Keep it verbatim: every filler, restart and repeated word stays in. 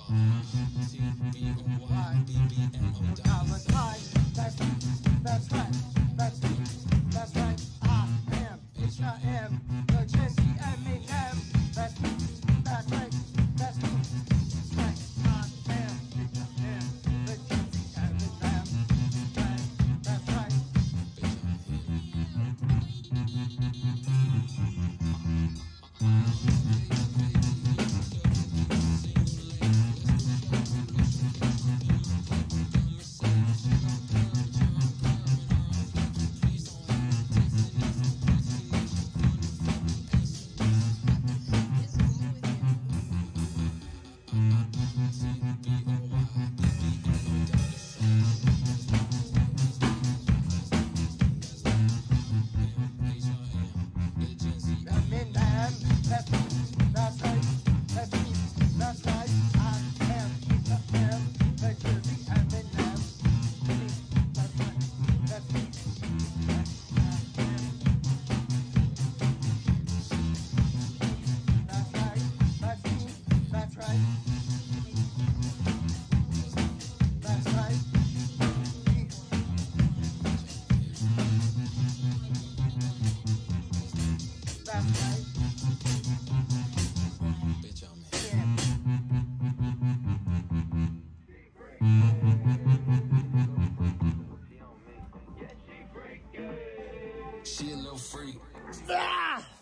That's that's right. That's that's right. I am. H I M. The Gen Z M A M. That's that's right. That's that's right. I am. H I M. The Gen Z M A M. That's right. She a little freak. Ah!